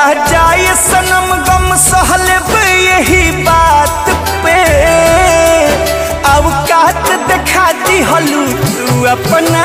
जाए सनम गम सहलब यही बात पे। अवकात दिखा दी हलू तू अपन